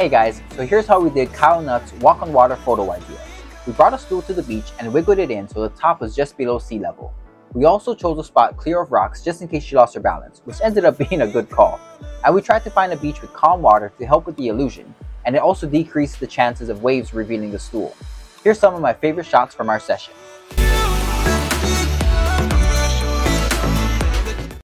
Hey guys, so here's how we did Kyle Nutt's walk on water photo idea. We brought a stool to the beach and wiggled it in so the top was just below sea level. We also chose a spot clear of rocks just in case she lost her balance, which ended up being a good call. And we tried to find a beach with calm water to help with the illusion, and it also decreased the chances of waves revealing the stool. Here's some of my favorite shots from our session.